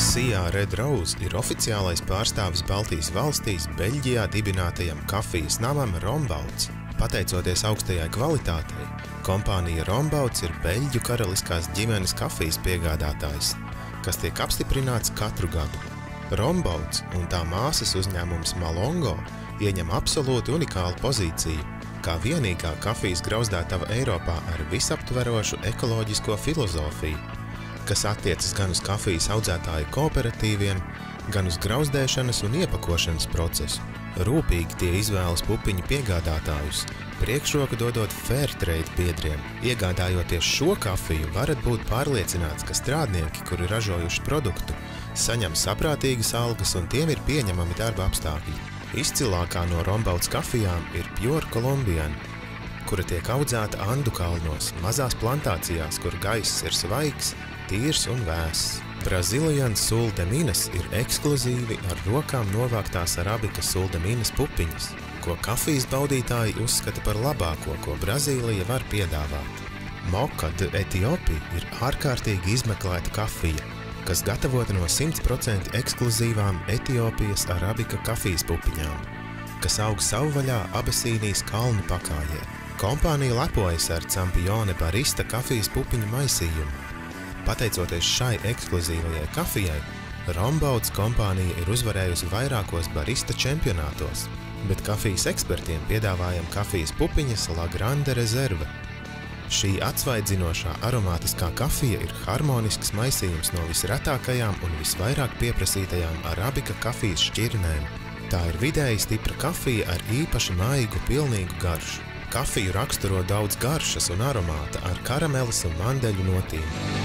Sijā Red Rose ir oficiālais pārstāvis Baltijas valstīs Beļģijā dibinātajam kafijas namam Rombauds. Pateicoties augstajai kvalitātei, kompānija Rombauds ir Beļģu karaliskās ģimenes kafijas piegādātājs, kas tiek apstiprināts katru gadu. Rombauds un tā māsas uzņēmums Malongo ieņem absolūti unikālu pozīciju, kā vienīgā kafijas grauzdētava Eiropā ar visaptverošu ekoloģisko filozofiju, kas attiecas gan uz kafijas audzētāju kooperatīviem, gan uz grauzdēšanas un iepakošanas procesu. Rūpīgi tie izvēlas pupiņu piegādātājus, priekšroku dodot Fairtrade biedriem. Iegādājoties šo kafiju, varat būt pārliecināts, ka strādnieki, kuri ražojuši produktu, saņem saprātīgas algas un tiem ir pieņemami darba apstākļi. Izcilākā no Rombauds kafijām ir Pure Colombian, kura tiek audzēta Andu kalnos, mazās plantācijās, kur gaiss ir svaigs, tīrs un vēss. Brazilian Sul de Minas ir ekskluzīvi ar rokām novāktās arabika Sul de Minas pupiņas, ko kafijas baudītāji uzskata par labāko, ko Brazīlija var piedāvāt. Moka de Etiopija ir ārkārtīgi izmeklēta kafija, kas gatavota no 100% ekskluzīvām Etiopijas arabika kafijas pupiņām, kas aug savvaļā Abesīnijas kalnu pakājē. Kompānija lepojas ar Campione Barista kafijas pupiņu maisījumu. Pateicoties šai ekskluzīvajai kafijai, Rombauds kompānija ir uzvarējusi vairākos barista čempionātos, bet kafijas ekspertiem piedāvājam kafijas pupiņas La Grande Reserve. Šī atsvaidzinošā aromātiskā kafija ir harmonisks maisījums no visretākajām un visvairāk pieprasītajām arabika kafijas šķirnēm. Tā ir vidēji stipra kafija ar īpaši maigu, pilnīgu garšu. Kafiju raksturo daudz garšas un aromāta ar karameles un mandeļu notīm.